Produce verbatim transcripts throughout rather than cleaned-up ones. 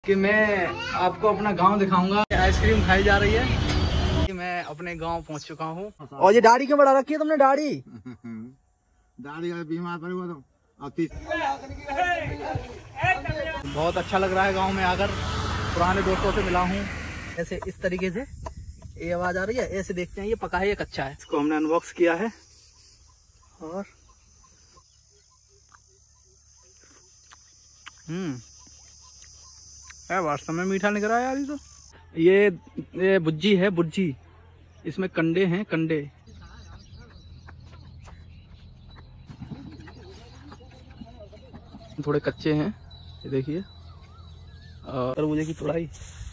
कि मैं आपको अपना गांव दिखाऊंगा। आइसक्रीम खाई जा रही है कि मैं अपने गांव पहुंच चुका हूं। और ये दाढ़ी क्यों बढ़ा रखी है तुमने? दाढ़ी दाढ़ी बीमार पड़ी हुआ तो बहुत अच्छा लग रहा है गांव में आकर, पुराने दोस्तों से मिला हूं। ऐसे इस तरीके से ये आवाज आ रही है, ऐसे देखते हैं ये पका है या कच्चा है। इसको हमने अनबॉक्स किया है और हम्म वास्तव में मीठा निकल रहा है यार। ये तो ये ये भुज्जी है, भुज्जी। इसमें कंडे हैं, कंडे। थोड़े कच्चे हैं, ये देखिए। और तरबूजे की तुड़ाई।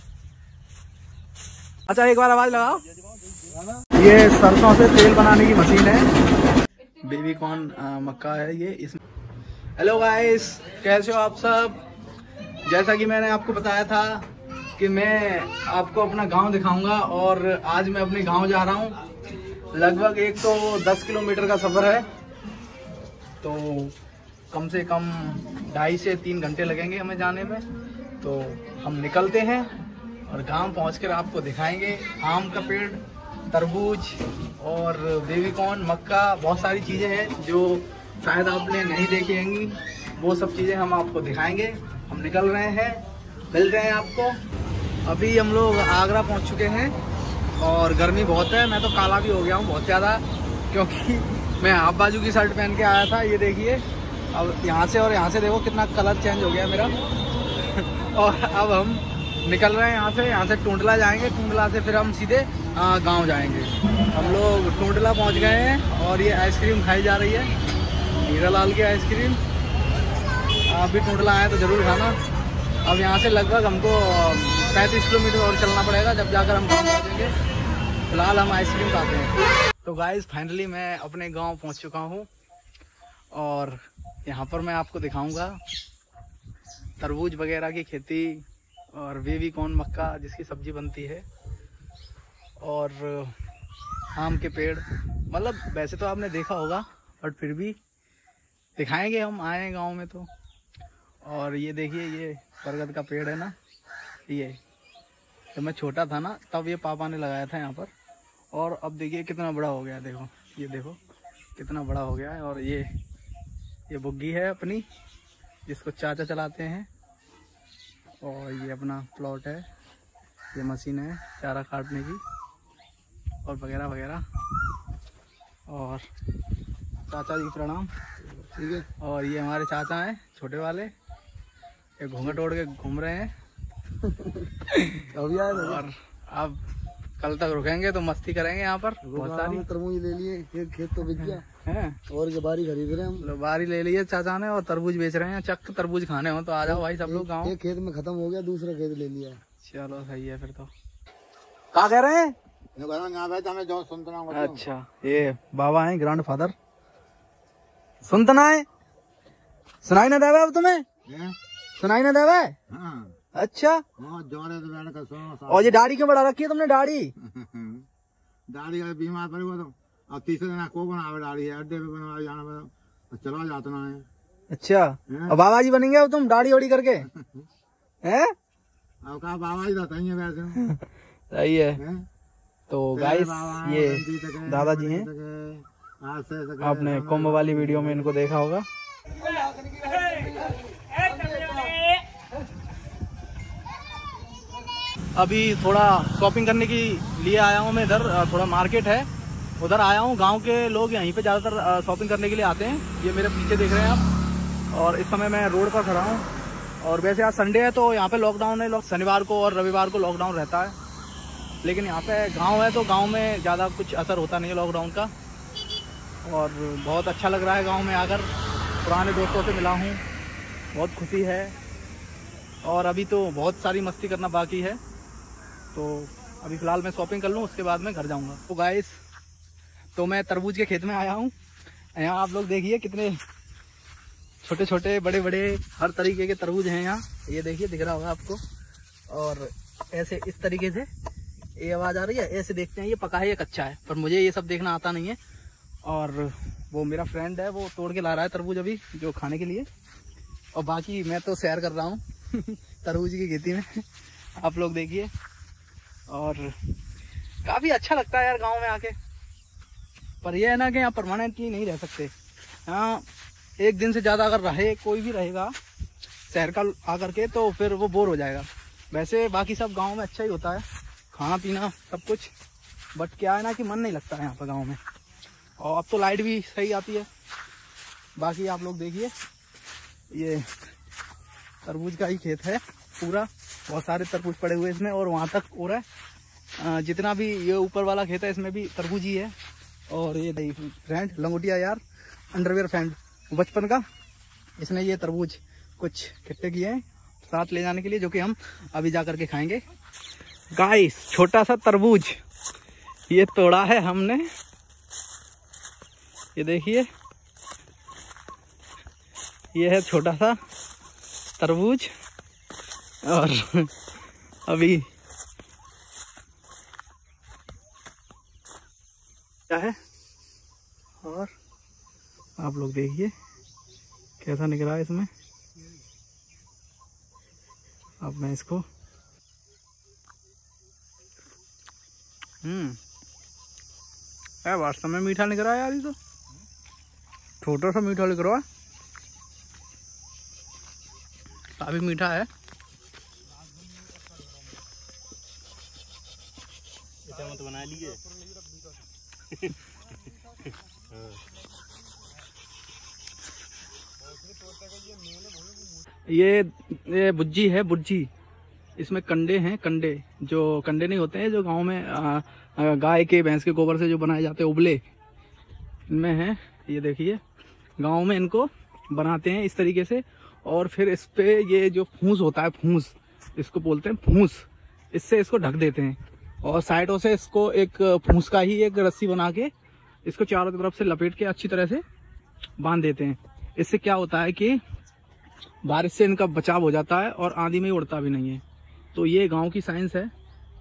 अच्छा एक बार आवाज लगाओ। ये सरसों से तेल बनाने की मशीन है, बेबी कॉर्न मक्का है ये। इसमें हेलो गाइस, कैसे हो आप सब? जैसा कि मैंने आपको बताया था कि मैं आपको अपना गांव दिखाऊंगा, और आज मैं अपने गांव जा रहा हूं। लगभग एक तो दस किलोमीटर का सफर है, तो कम से कम ढाई से तीन घंटे लगेंगे हमें जाने में। तो हम निकलते हैं और गांव पहुंचकर आपको दिखाएंगे आम का पेड़, तरबूज और बेबी कॉर्न, मक्का, बहुत सारी चीजें हैं जो शायद आपने नहीं देखी होंगी। वो सब चीजें हम आपको दिखाएंगे। हम निकल रहे हैं, मिल रहे हैं आपको। अभी हम लोग आगरा पहुंच चुके हैं और गर्मी बहुत है। मैं तो काला भी हो गया हूं बहुत ज़्यादा, क्योंकि मैं हाफ बाजू की शर्ट पहन के आया था। ये देखिए, अब यहाँ से और यहाँ से देखो कितना कलर चेंज हो गया मेरा। और अब हम निकल रहे हैं यहाँ से। यहाँ से टूंडला जाएंगे, टूंडला से फिर हम सीधे गाँव जाएंगे। हम लोग टूंडला पहुँच गए हैं और ये आइसक्रीम खाई जा रही है, हीरा लाल की आइसक्रीम। आप भी टूंडला आए तो जरूर खाना। अब यहाँ से लगभग हमको पैंतीस किलोमीटर और चलना पड़ेगा, जब जाकर हम गाँव पहुँचेंगे। फिलहाल हम आइसक्रीम खाते हैं। तो गाइस फाइनली मैं अपने गांव पहुँच चुका हूँ, और यहाँ पर मैं आपको दिखाऊंगा तरबूज वगैरह की खेती और बेबी कॉर्न, मक्का जिसकी सब्जी बनती है, और आम के पेड़। मतलब वैसे तो आपने देखा होगा, बट फिर भी दिखाएंगे। हम आए हैं गाँव में तो। और ये देखिए, ये बरगद का पेड़ है ना, ये जब मैं छोटा था ना तब ये पापा ने लगाया था यहाँ पर। और अब देखिए कितना बड़ा हो गया, देखो ये देखो कितना बड़ा हो गया है। और ये ये बुग्गी है अपनी, जिसको चाचा चलाते हैं। और ये अपना प्लॉट है, ये मशीन है चारा काटने की और वगैरह वगैरह। और चाचा जी प्रणाम। ठीक है। और ये हमारे चाचा हैं छोटे वाले, ये घूंघट ओढ़ के घूम रहे हैं। और अब कल तक रुकेंगे तो मस्ती करेंगे यहाँ पर। बहुत सारी तरबूज ले लिए, एक खेत तो बिक गया है, और ये बारी खरीद रहे हैं हम। बारी ले लिए चाचा ने और तरबूज बेच रहे हैं। चक तरबूज खाने हो तो आ जाओ भाई सब लोग गाँव। एक खेत में खत्म हो गया, दूसरा खेत ले लिया। चलो सही है फिर। तो क्या कह रहे हैं? सुनता। अच्छा, ये बाबा है, ग्रैंड फादर। सुनतना है? सुनाई ना देवे अब तुम्हें? सुनाई ना देवे? हाँ। अच्छा, और ये दाढ़ी क्यों बढ़ा रखी है तुमने? दाढ़ी दाढ़ी बीमार पड़ी हुआ तो अब तीसरे दिन को बनावे दाढ़ी है, अड्डे पे बनवा जाना, चला जाता ना है। अच्छा, और बाबा जी बनेंगे अब तुम दाढ़ी ओढ़ी करके? हैं? अब कहा बाबा जी रहता ही है वैसे। सही है। तो गाइस ये दादाजी हैं, आपने कुंभ वाली वीडियो में इनको देखा होगा। अभी थोड़ा शॉपिंग करने के लिए आया हूँ मैं इधर, थोड़ा मार्केट है उधर आया हूँ। गांव के लोग यहीं पे ज़्यादातर शॉपिंग करने के लिए आते हैं। ये मेरे पीछे देख रहे हैं आप। और इस समय मैं रोड पर खड़ा हूँ। और वैसे आज संडे है तो यहाँ पे लॉकडाउन है, लोग शनिवार को और रविवार को लॉकडाउन रहता है। लेकिन यहाँ पे गांव है तो गांव में ज़्यादा कुछ असर होता नहीं है लॉकडाउन का। और बहुत अच्छा लग रहा है गांव में आकर, पुराने दोस्तों से मिला हूँ, बहुत खुशी है। और अभी तो बहुत सारी मस्ती करना बाकी है, तो अभी फ़िलहाल मैं शॉपिंग कर लूँ, उसके बाद मैं घर जाऊँगा। तो गाइस, तो मैं तरबूज के खेत में आया हूँ। यहाँ आप लोग देखिए कितने छोटे छोटे, बड़े बड़े, हर तरीके के तरबूज हैं यहाँ। ये देखिए, दिख रहा होगा आपको। और ऐसे इस तरीके से ये आवाज़ आ रही है, ऐसे देखते हैं ये पका है या कच्चा है, पर मुझे ये सब देखना आता नहीं है। और वो मेरा फ्रेंड है, वो तोड़ के ला रहा है तरबूज अभी, जो खाने के लिए। और बाकी मैं तो सैर कर रहा हूँ। तरबूज की खेती में। आप लोग देखिए, और काफी अच्छा लगता है यार गांव में आके। पर यह है ना कि यहाँ परमानेंटली नहीं रह सकते। यहाँ एक दिन से ज्यादा अगर रहे, कोई भी रहेगा शहर का आकर के, तो फिर वो बोर हो जाएगा। वैसे बाकी सब गांव में अच्छा ही होता है, खाना पीना सब कुछ, बट क्या है ना कि मन नहीं लगता है यहाँ पर गाँव में। और अब तो लाइट भी सही आती है। बाकी आप लोग देखिए, ये तरबूज का ही खेत है पूरा, बहुत सारे तरबूज पड़े हुए इसमें, और वहाँ तक हो रहा है। जितना भी ये ऊपर वाला खेत है इसमें भी तरबूज ही है। और ये फ्रेंड लंगोटिया यार, अंडरवेयर फ्रेंड बचपन का, इसने ये तरबूज कुछ इकट्ठे किए हैं साथ ले जाने के लिए, जो कि हम अभी जा करके खाएंगे। गाइस, छोटा सा तरबूज ये तोड़ा है हमने, ये देखिए, ये है छोटा सा तरबूज। और अभी क्या है, और आप लोग देखिए कैसा निकला है इसमें। अब मैं इसको हम्म है वास्तव में मीठा निकल रहा है यार, ये तो छोटा सा मीठा निकल रहा है, काफी मीठा है। मत बना लीजिए। ये ये बुज्जी है, बुज्जी। इसमें कंडे हैं, कंडे जो कंडे नहीं होते हैं जो गांव में आ, आ, गाय के भैंस के गोबर से जो बनाए जाते हैं, उबले, इनमें है। ये देखिए, गांव में इनको बनाते हैं इस तरीके से, और फिर इस पे ये जो फूस होता है, फूस इसको बोलते हैं, फूस, इससे इसको ढक देते हैं। और साइडों से इसको एक फूस का ही एक रस्सी बना के इसको चारों तरफ से लपेट के अच्छी तरह से बांध देते हैं। इससे क्या होता है कि बारिश से इनका बचाव हो जाता है और आंधी में उड़ता भी नहीं है। तो ये गांव की साइंस है।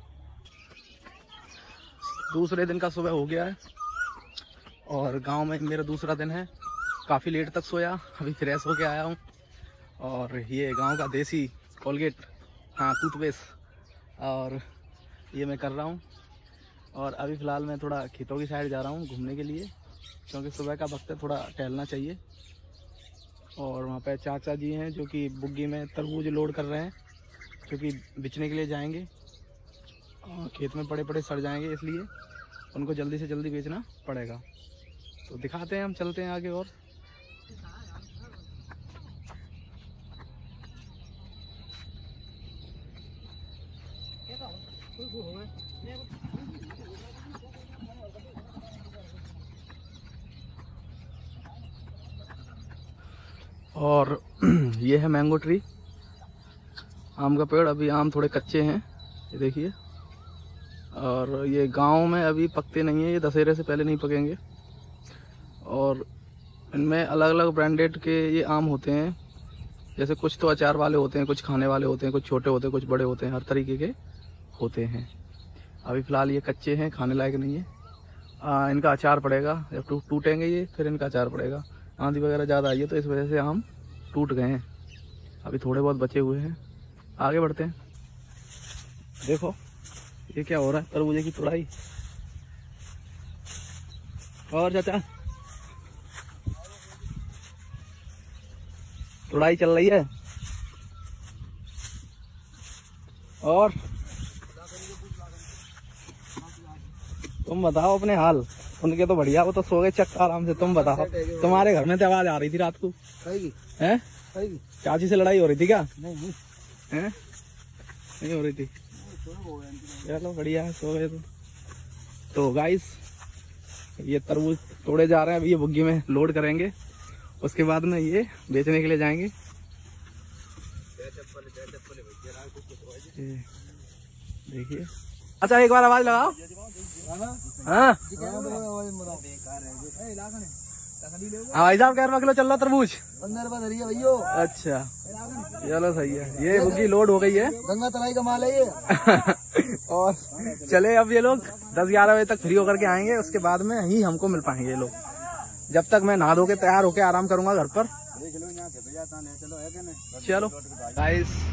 दूसरे दिन का सुबह हो गया है और गांव में मेरा दूसरा दिन है। काफ़ी लेट तक सोया, अभी फ्रेश होके आया हूँ। और ये गांव का देसी कोलगेट, हाँ टूथपेस्ट, और ये मैं कर रहा हूँ। और अभी फ़िलहाल मैं थोड़ा खेतों की साइड जा रहा हूँ घूमने के लिए, क्योंकि सुबह का वक्त है, थोड़ा टहलना चाहिए। और वहाँ पे चाचा जी हैं जो कि बुग्गी में तरबूज लोड कर रहे हैं, क्योंकि बेचने के लिए जाएंगे। और खेत में पड़े पड़े सड़ जाएंगे, इसलिए उनको जल्दी से जल्दी बेचना पड़ेगा। तो दिखाते हैं, हम चलते हैं आगे। और और ये है मैंगो ट्री, आम का पेड़। अभी आम थोड़े कच्चे हैं, ये देखिए। और ये गांव में अभी पकते नहीं है, ये दशहरे से पहले नहीं पकेंगे। और इनमें अलग अलग ब्रांडेड के ये आम होते हैं, जैसे कुछ तो अचार वाले होते हैं, कुछ खाने वाले होते हैं, कुछ छोटे होते हैं, कुछ बड़े होते हैं, हर तरीके के होते हैं। अभी फ़िलहाल ये कच्चे हैं, खाने लायक नहीं है। आ, इनका अचार पड़ेगा, जब टू, टूटेंगे ये, फिर इनका अचार पड़ेगा। आंधी वगैरह ज़्यादा आई है तो इस वजह से आम टूट गए हैं। अभी थोड़े बहुत बचे हुए हैं, आगे बढ़ते हैं। देखो ये क्या हो रहा है, तरबूजे की तुड़ाई। और चाचा तुड़ाई चल रही है। और तुम बताओ अपने हाल, उनके तो बढ़िया, वो तो सो गए चक आराम से। तुम बताओ, तुम्हारे घर में तो आवाज आ रही थी रात को, हैं? चाची से लड़ाई हो रही थी क्या? नहीं हैं? नहीं हो रही थी, चलो बढ़िया है, सो गए तो। तो गाइस, ये तरबूज तोड़े जा रहे हैं, अभी ये बुग्गी में लोड करेंगे, उसके बाद में ये बेचने के लिए जाएंगे। देखिए, अच्छा एक बार आवाज लगाओ। हाँ भाई साहब, कैसे किलो चल रहा तरबूज? पंद्रह रुपए धरिए भैया। अच्छा चलो सही है, ये बुग्गी लोड हो गई है, गंगा तलाई का माल है ये। और चले अब ये लोग दस ग्यारह बजे तक फ्री होकर के आएंगे, उसके बाद में ही हमको मिल पाएंगे ये लोग। जब तक मैं नहा धो के तैयार होके आराम करूंगा घर पर। चलो गाइस,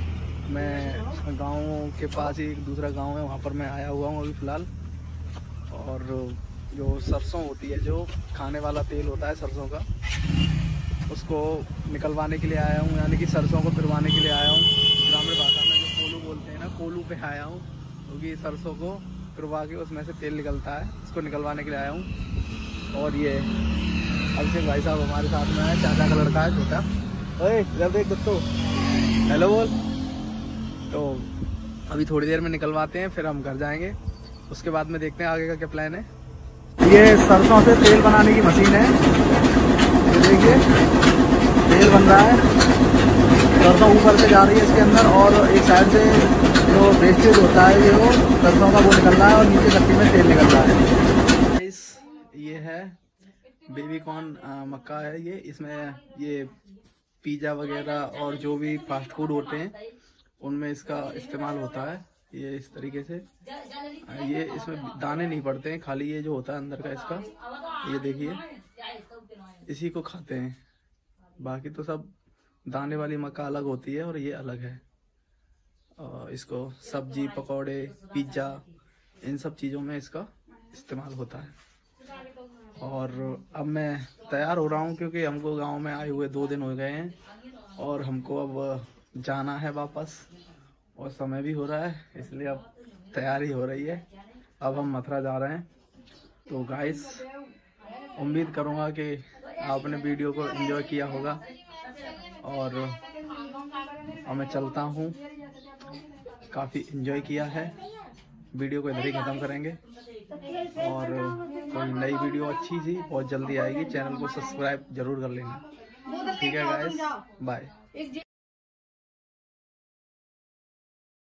मैं गाँव के पास ही एक दूसरा गांव है, वहाँ पर मैं आया हुआ हूँ अभी फ़िलहाल। और जो सरसों होती है, जो खाने वाला तेल होता है सरसों का, उसको निकलवाने के लिए आया हूँ, यानी कि सरसों को पिरवाने के लिए आया हूँ। ग्रामीण भाषा में जो कोलू बोलते हैं ना, कोलू पे आया हूँ, क्योंकि सरसों को पिरवा के उसमें से तेल निकलता है, उसको निकलवाने के लिए आया हूँ। और ये अभिषेक भाई साहब हमारे साथ में है, चाचा का लड़का है छोटा। ओए इधर देख दोस्तों, हेलो बोल। तो अभी थोड़ी देर में निकलवाते हैं, फिर हम घर जाएंगे। उसके बाद में देखते हैं आगे का क्या प्लान है। ये सरसों से तेल बनाने की मशीन है, ये देखिए तेल बन रहा है। सरसों ऊपर से जा रही है इसके अंदर, और एक साइड से जो वेस्टेज होता है ये वो सरसों का वो निकल रहा है, और नीचे चक्की में तेल निकल रहा है। ये है बेबी कॉर्न मक्का है ये। इसमें ये पिज़्ज़ा वगैरह और जो भी फास्ट फूड होते हैं उनमें इसका इस्तेमाल होता है। ये इस तरीके से, ये इसमें दाने नहीं पड़ते हैं, खाली ये जो होता है अंदर का इसका, ये देखिए इसी को खाते हैं। बाकी तो सब दाने वाली मक्का अलग होती है और ये अलग है। और इसको सब्जी, पकौड़े, पिज्ज़ा, इन सब चीज़ों में इसका इस्तेमाल होता है। और अब मैं तैयार हो रहा हूँ, क्योंकि हमको गांव में आए हुए दो दिन हो गए हैं और हमको अब जाना है वापस, और समय भी हो रहा है, इसलिए अब तैयारी हो रही है। अब हम मथुरा जा रहे हैं। तो गाइस, उम्मीद करूँगा कि आपने वीडियो को एंजॉय किया होगा। और अब मैं चलता हूँ, काफ़ी एंजॉय किया है। वीडियो को इधर ही ख़त्म करेंगे, और कोई नई वीडियो अच्छी सी बहुत जल्दी आएगी। चैनल को सब्सक्राइब जरूर कर लेना। ठीक है गाइस, बाय।